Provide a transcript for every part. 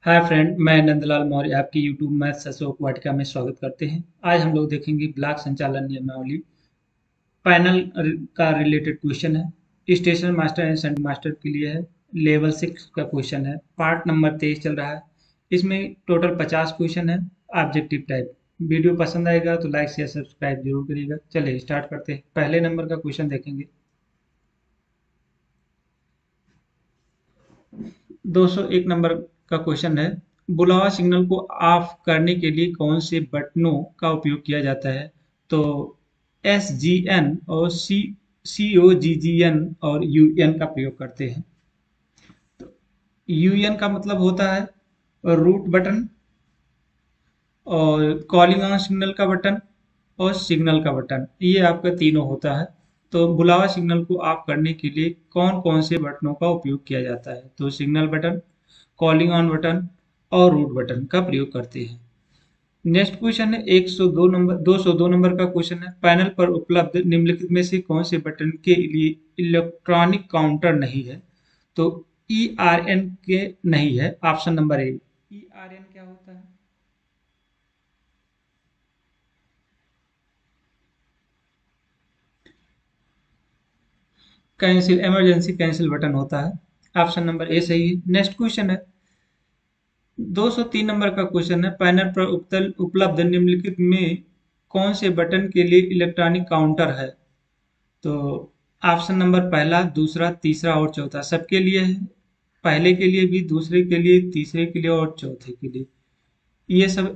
Hi friend, मैं नंदलाल मौर्य आपकी YouTube maths Ashok Vatika में स्वागत करते हैं। आज हम लोग देखेंगे ब्लॉक संचालन नियमावली पैनल का रिलेटेड क्वेश्चन है। Station master and centre master के लिए है। लेवल 6 का क्वेश्चन है। पार्ट नंबर 23 चल रहा है। इसमें टोटल 50 क्वेश्चन है ऑब्जेक्टिव टाइप। वीडियो पसंद आएगा तो लाइक शेयर सब्सक्राइब जरूर करिएगा। चलिए स्टार्ट करते हैं। पहले नंबर का क्वेश्चन देखेंगे। 201 नंबर का क्वेश्चन है। बुलावा सिग्नल को ऑफ करने के लिए कौन से बटनों का उपयोग किया जाता है? तो एस जी एन और C O G G N और यू एन का प्रयोग करते हैं। यू एन का मतलब होता है रूट बटन, और कॉलिंग ऑन सिग्नल का बटन, और सिग्नल का बटन। ये आपका तीनों होता है। तो बुलावा सिग्नल को ऑफ करने के लिए कौन कौन से बटनों का उपयोग किया जाता है? तो signal button, calling on button और रूट बटन का प्रयोग करते हैं। नेक्स्ट क्वेश्चन है 202 नंबर का क्वेश्चन है। पैनल पर उपलब्ध निम्नलिखित में से कौन से बटन के लिए इलेक्ट्रॉनिक काउंटर नहीं है? तो ई आर एन के नहीं है। Option number A. E R N क्या होता है? कैंसिल, इमरजेंसी कैंसिल बटन होता है। ऑप्शन नंबर ए सही है। नेक्स्ट क्वेश्चन है 203 नंबर का क्वेश्चन है। पैनल पर उपलब्ध निम्नलिखित में कौन से बटन के लिए इलेक्ट्रॉनिक काउंटर है? तो ऑप्शन नंबर पहला, दूसरा, तीसरा और चौथा सबके लिए है। पहले के लिए भी, दूसरे के लिए, तीसरे के लिए और चौथे के लिए। ये सब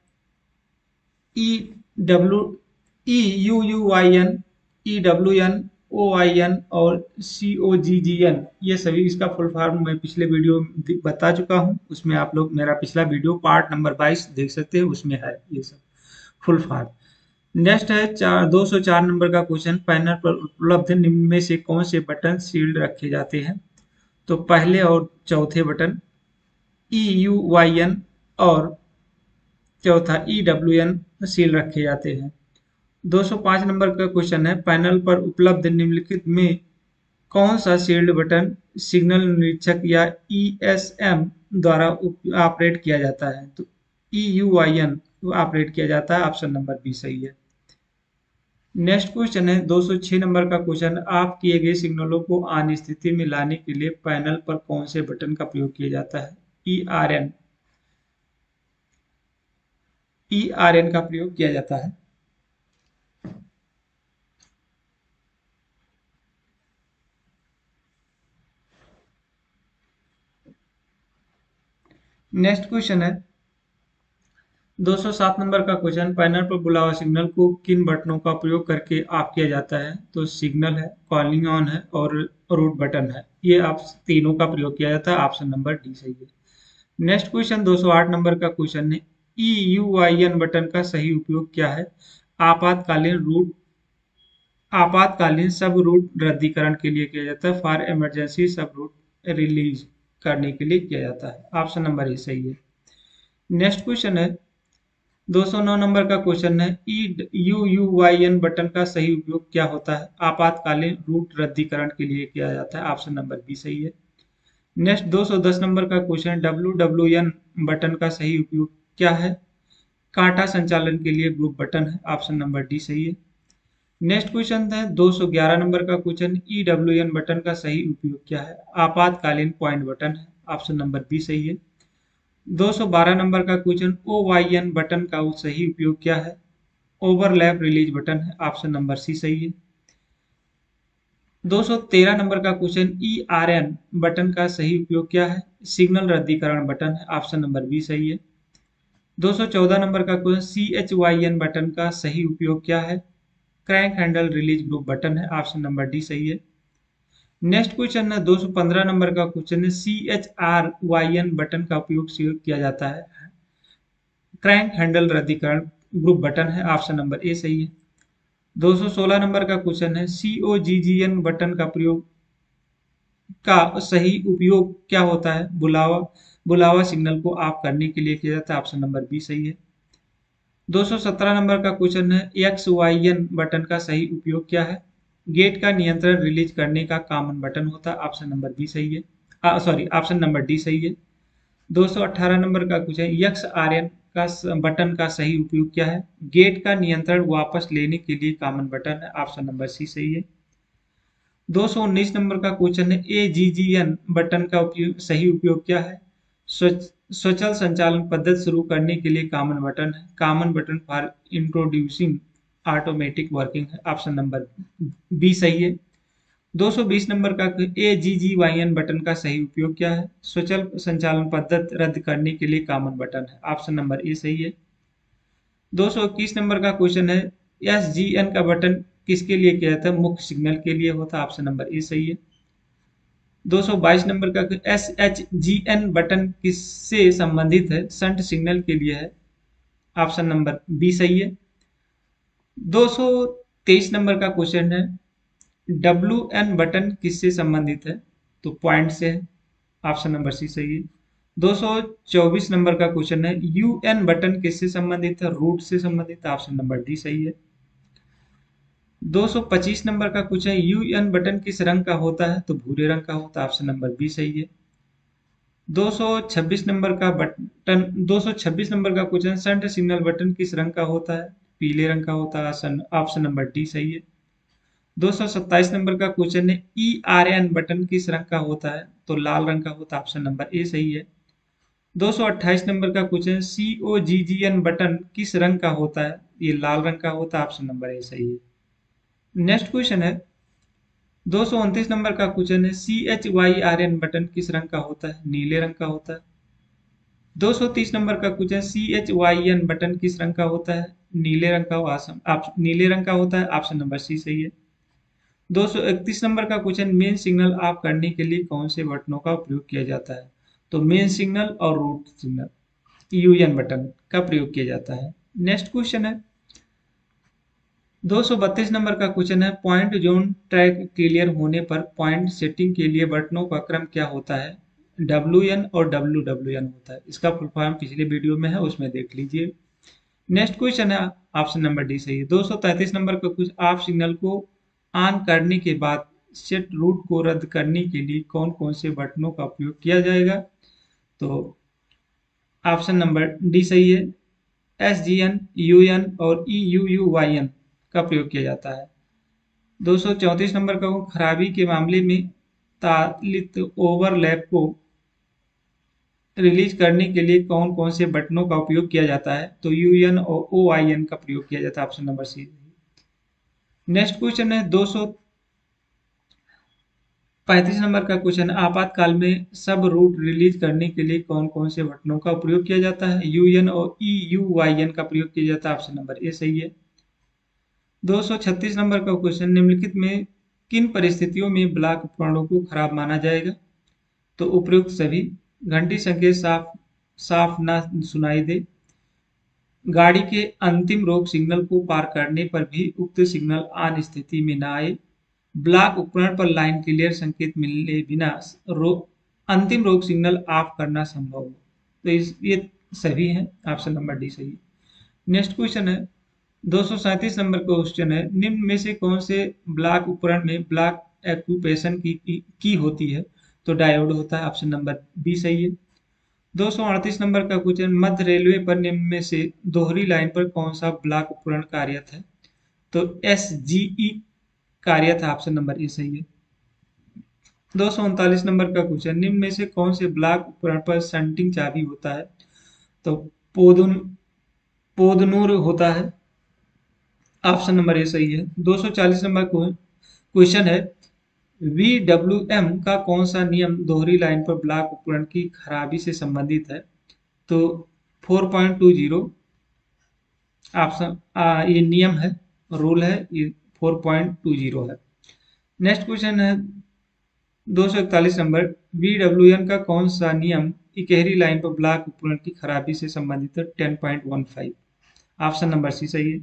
E W E U U Y N, E W N, O I N और C O G G N, ये सभी इसका फुल फॉर्म मैं पिछले वीडियो में बता चुका हूँ। उसमें आप लोग मेरा पिछला वीडियो पार्ट नंबर 22 देख सकते हैं, उसमें है ये सब फुल फॉर्म। नेक्स्ट है 204 नंबर का क्वेश्चन। पैनल पर उपलब्ध निम्न में से कौन से बटन शील्ड रखे जाते हैं? तो पहले और चौथे button E U Y N और चौथा ई डब्ल्यू एन सील रखे जाते हैं। 205 नंबर का क्वेश्चन है। पैनल पर उपलब्ध निम्नलिखित में कौन सा शील्ड बटन सिग्नल निरीक्षक या ईएसएम द्वारा ऑपरेट किया जाता है? तो E U I N operate किया जाता है। ऑप्शन नंबर बी सही है। नेक्स्ट क्वेश्चन है 206 नंबर का क्वेश्चन। ऑफ किए गए सिग्नलों को ऑन स्थिति में लाने के लिए पैनल पर कौन से बटन का प्रयोग किया जाता है? E R N, E R N का प्रयोग किया जाता है। नेक्स्ट क्वेश्चन है 207 नंबर का क्वेश्चन। पैनल पर बुलावा सिग्नल को किन बटनों का प्रयोग करके ऑफ किया जाता है? तो सिग्नल है, कॉलिंग ऑन है और रूट बटन है। ये आप तीनों का प्रयोग किया जाता है। ऑप्शन नंबर डी सही है। नेक्स्ट क्वेश्चन 208 नंबर का क्वेश्चन है। E U I N button का सही उपयोग क्या है? आपातकालीन रूट आपातकालीन सब रूट रद्दीकरण के लिए किया जाता है। फॉर इमरजेंसी सब रूट रिलीज करने के लिए किया जाता है। ऑप्शन नंबर ए सही है। नेक्स्ट क्वेश्चन है 209 नंबर का क्वेश्चन है। E U U Y N button का सही उपयोग क्या होता है? आपातकालीन रूट रद्दीकरण के लिए किया जाता है। ऑप्शन नंबर बी सही है। नेक्स्ट 210 नंबर का question. W W N button का सही उपयोग क्या है? कांटा संचालन के लिए ग्रुप बटन है। ऑप्शन नंबर डी सही है। नेक्स्ट क्वेश्चन है 211 नंबर का question. E W N button का सही उपयोग क्या है? आपातकालीन पॉइंट बटन है। ऑप्शन नंबर बी सही है। 212 नंबर का question. O Y N button का सही उपयोग क्या है? ओवरलैप रिलीज बटन है। ऑप्शन नंबर सी सही है। 213 नंबर का question. E R N button का सही उपयोग क्या है? सिग्नल रद्दीकरण बटन है। ऑप्शन नंबर बी सही है। 214 नंबर का question. C H Y N button का सही उपयोग क्या है? Crank handle release group button है। ऑप्शन नंबर डी सही है। नेक्स्ट क्वेश्चन है 215 नंबर का क्वेश्चन है। C H R Y N button का उपयोग किया जाता है। क्रैंक हैंडल रद्दीकरण ग्रुप बटन है। ऑप्शन नंबर ए सही है। 216 नंबर का क्वेश्चन है। सी O G G N button का प्रयोग का सही उपयोग क्या होता है? बुलावा बुलावा सिग्नल को ऑफ करने के लिए किया जाता है। ऑप्शन नंबर बी सही है। 217 नंबर का क्वेश्चन है। एक्स वाई एन बटन का सही उपयोग क्या है? गेट का नियंत्रण रिलीज करने का कॉमन बटन होता है। ऑप्शन नंबर बी सही है। सॉरी, ऑप्शन नंबर डी सही है। 218 नंबर का क्वेश्चन, यक्स आर्यन का बटन का सही उपयोग क्या है? गेट का नियंत्रण वापस लेने के लिए कॉमन बटन है। ऑप्शन नंबर सी सही है। 219 नंबर का क्वेश्चन है, एजीजीएन बटन का उपयोग सही उपयोग क्या है? स्वचाल संचालन पद्धति शुरू करने के लिए कॉमन बटन है। Common button for introducing automatic working है। ऑप्शन नंबर बी सही है। 220 नंबर का, एजीजीवाईएन बटन का सही उपयोग क्या है? स्वचाल संचालन पद्धति रद्द करने के लिए कॉमन बटन है। ऑप्शन नंबर ए सही है। 221 नंबर का क्वेश्चन है, एसजीएन का बटन किसके लिए किया जाता है? मुख्य सिग्नल के लिए होता है। ऑप्शन नंबर ए सही है। 222 नंबर का, S H G N button किससे संबंधित है? शंट सिग्नल के लिए है। ऑप्शन नंबर बी सही है। 223 नंबर का क्वेश्चन है, डब्ल्यू एन बटन किससे संबंधित है? तो पॉइंट से है। ऑप्शन नंबर सी सही है। 224 नंबर का क्वेश्चन है, यू एन बटन किससे संबंधित है? रूट से संबंधित है। ऑप्शन नंबर डी सही है। 225 नंबर का क्वेश्चन, यू एन बटन किस रंग का होता है? तो भूरे रंग का होता है। ऑप्शन नंबर बी सही है। 226 नंबर का बटन 226 नंबर का क्वेश्चन, शंट सिग्नल बटन किस रंग का होता है? पीले रंग का होता है। ऑप्शन नंबर डी सही है। 227 नंबर का क्वेश्चन है, ई आर एन बटन किस रंग का होता है? तो लाल रंग का होता है। ऑप्शन नंबर ए सही है। 228 नंबर का question, C O G G N button किस रंग का होता है? ये लाल रंग का होता है। ऑप्शन नंबर ए सही है। नेक्स्ट क्वेश्चन है, 229 नंबर का क्वेश्चन है, C H Y R N button किस रंग का होता है? नीले रंग का होता है। 230 नंबर का question, C H Y N button किस रंग का होता है? नीले रंग का। नीले रंग का होता है। ऑप्शन नंबर सी सही है। 231 नंबर का क्वेश्चन, मेन सिग्नल ऑफ करने के लिए कौन से बटनों का उपयोग किया जाता है? तो मेन सिग्नल और रूट सिग्नल यूएन बटन का प्रयोग किया जाता है। नेक्स्ट क्वेश्चन है, 232 नंबर का क्वेश्चन है, पॉइंट जोन ट्रैक क्लियर होने पर पॉइंट सेटिंग के लिए बटनों का क्रम क्या होता है? WN और WWN होता है। इसका फुल फॉर्म पिछले वीडियो में है, उसमें देख लीजिए। नेक्स्ट क्वेश्चन है, ऑप्शन नंबर डी सही है। 233 नंबर का कुछ, ऑफ सिग्नल को ऑन करने के बाद सेट रूट को रद्द करने के लिए कौन कौन से बटनों का उपयोग किया जाएगा? तो ऑप्शन नंबर डी सही है। SGN, UN और EUUYN का प्रयोग किया जाता है। 234 नंबर का, खराबी के मामले में तालित ओवरलैप को रिलीज करने के लिए कौन कौन से बटनों का उपयोग किया जाता है? तो UN और OIN का प्रयोग किया जाता है। Option number C. Next question है, 235 नंबर का क्वेश्चन, आपातकाल में सब रूट रिलीज करने के लिए कौन कौन से बटनों का प्रयोग किया जाता है? UN और EUYN का प्रयोग किया जाता है। ऑप्शन नंबर ए सही है। 236 नंबर का क्वेश्चन, निम्नलिखित में किन परिस्थितियों में ब्लॉक उपकरणों को खराब माना जाएगा? तो उपयुक्त सभी, घंटी संकेत साफ साफ ना सुनाई दे, गाड़ी के अंतिम रोक सिग्नल को पार करने पर भी उक्त सिग्नल ऑन स्थिति में न आए, ब्लॉक उपकरण पर लाइन क्लियर संकेत मिलने बिना अंतिम रोक सिग्नल ऑफ करना संभव हो। तो ये सभी हैं। ऑप्शन नंबर डी सही है। नेक्स्ट क्वेश्चन है, 237 नंबर का क्वेश्चन है, निम्न में से कौन से ब्लॉक उपकरण में ब्लॉक एक्यूपेशन की होती है? तो डायोड होता है। ऑप्शन नंबर बी सही है। 238 नंबर का क्वेश्चन, मध्य रेलवे पर निम्न में से दोहरी लाइन पर कौन सा ब्लॉक उपकरण कार्यरत है? तो SGE कार्यरत है। ऑप्शन नंबर ए सही है। 239 नंबर का क्वेश्चन, निम्न में से कौन से ब्लॉक उपकरण पर शंटिंग चाबी होता है? तो पोदन पोदनूर होता है। ऑप्शन नंबर ए सही है। 240 नंबर क्वेश्चन है, VWM का कौन सा नियम दोहरी लाइन पर ब्लॉक उपकरण की खराबी से संबंधित है? तो 4.20 ऑप्शन ये नियम है, रूल है, ये 4.20 है। नेक्स्ट क्वेश्चन है, 241 नंबर, VWM का कौन सा नियम इकहरी लाइन पर ब्लॉक उपकरण की खराबी से संबंधित है? 10.15। ऑप्शन नंबर सी सही है।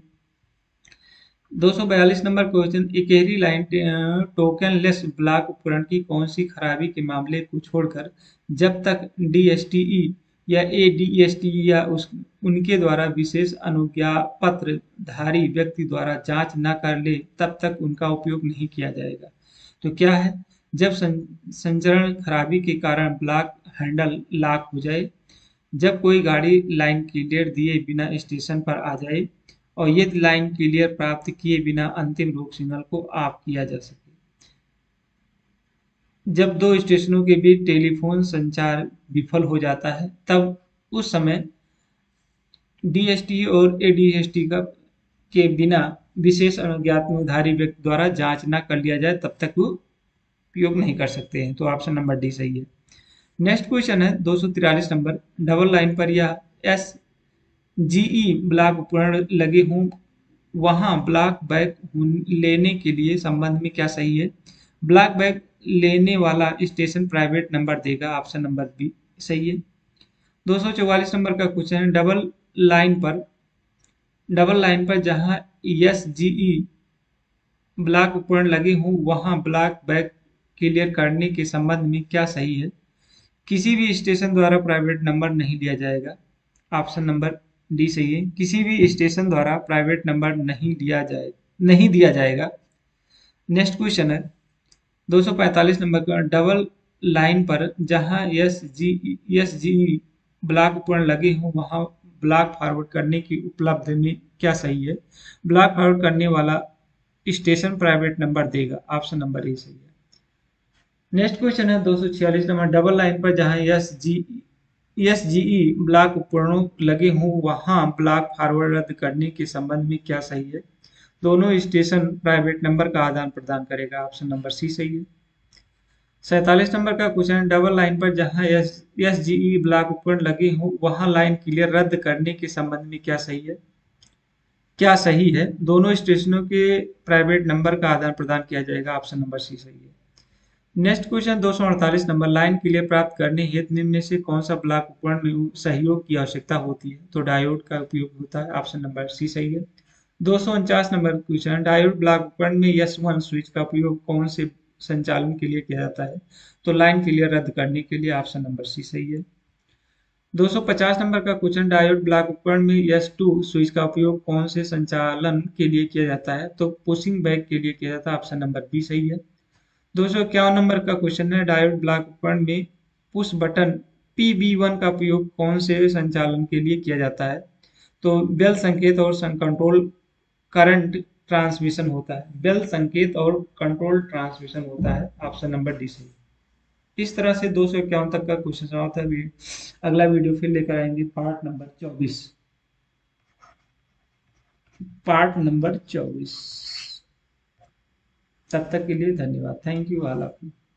242 नंबर क्वेश्चन, इकहरी लाइन टोकन लेस ब्लॉक उपकरण की कौन सी खराबी के मामले को छोड़कर जब तक DSTE या ADSTE या उनके द्वारा विशेष अनुज्ञा पत्र धारी व्यक्ति द्वारा जांच न कर ले तब तक उनका उपयोग नहीं किया जाएगा? तो क्या है, जब संचरण खराबी के कारण ब्लॉक हैंडल लॉक हो जाए, जब कोई गाड़ी लाइन क्लियर दिए बिना स्टेशन पर आ जाए और यदि लाइन क्लियर प्राप्त किए बिना अंतिम रोक सिग्नल को ऑफ किया जा सके। जब दो स्टेशनों के बीच टेलीफोन संचार विफल हो जाता है तब उस समय डीएसटी और एडीएसटी का के बिना विशेष अज्ञातनाधारी व्यक्ति द्वारा जांच न कर लिया जाए तब तक वो उपयोग नहीं कर सकते हैं। तो ऑप्शन नंबर डी सही है। नेक्स्ट क्वेश्चन है 243 नंबर, डबल लाइन पर या एस जीई ब्लॉक उपकरण लगे हों वहां ब्लॉक बैग लेने के लिए संबंध में क्या सही है। ब्लॉक बैग लेने वाला स्टेशन प्राइवेट नंबर देगा, ऑप्शन नंबर बी सही है। 244 नंबर का क्वेश्चन है, डबल लाइन पर जहां एस जीई ब्लॉक उपकरण लगे हों वहां ब्लॉक बैग क्लियर करने के संबंध में क्या सही है। किसी भी स्टेशन द्वारा प्राइवेट नंबर नहीं लिया जाएगा, ऑप्शन नंबर डी सही है। किसी भी स्टेशन द्वारा प्राइवेट नंबर नहीं दिया जाएगा। नेक्स्ट क्वेश्चन है 245 नंबर का, डबल लाइन पर जहां एस जी ब्लॉक उपकरण लगे हों वहां ब्लॉक फॉरवर्ड करने की उपलब्ध में क्या सही है। ब्लॉक फॉरवर्ड करने वाला स्टेशन प्राइवेट नंबर देगा, ऑप्शन नंबर ए सही है। नेक्स्ट क्वेश्चन है 246 नंबर, डबल लाइन पर जहां एस जीई ब्लॉक उपकरणों लगे हों वहां ब्लॉक फॉरवर्ड रद्द करने के संबंध में क्या सही है। दोनों स्टेशन प्राइवेट नंबर का आदान प्रदान करेगा, ऑप्शन नंबर सी सही है। 47 नंबर का क्वेश्चन, डबल लाइन पर जहां एस जीई ब्लॉक उपकरण लगे हों वहां लाइन क्लियर रद्द करने के संबंध में क्या सही है। क्या सही है, दोनों स्टेशनों के प्राइवेट नंबर का आदान प्रदान किया जाएगा, ऑप्शन नंबर सी सही है। Next question 248 number, line clear प्राप्त करने हेतु निम्न में से कौन सा ब्लॉक उपकरण में सहयोग की आवश्यकता होती है। तो डायोड का उपयोग होता है, ऑप्शन नंबर सी सही है। 249 नंबर क्वेश्चन, डायोड ब्लॉक उपकरण में S1 स्विच का उपयोग कौन से संचालन के लिए किया जाता है। तो लाइन क्लियर रद्द करने के लिए, ऑप्शन नंबर सी सही है। 250 नंबर का क्वेश्चन, डायोड ब्लॉक उपकरण में S2 स्विच का उपयोग कौन से संचालन के लिए किया जाता है। तो पुशिंग बैक के लिए किया जाता है, ऑप्शन नंबर बी सही है। 251 नंबर का क्वेश्चन है, डायोड ब्लॉक उपकरण में पुश बटन PB1 का उपयोग कौन से संचालन के लिए किया जाता है। तो बेल संकेत और कंट्रोल करंट ट्रांसमिशन होता है, बेल संकेत और कंट्रोल ट्रांसमिशन होता है, ऑप्शन नंबर डी सही। इस तरह से 251 तक का क्वेश्चन समाप्त है। अगला वीडियो फिर लेकर आएंगे पार्ट नंबर 24। तब तक के लिए धन्यवाद, thank you all of you.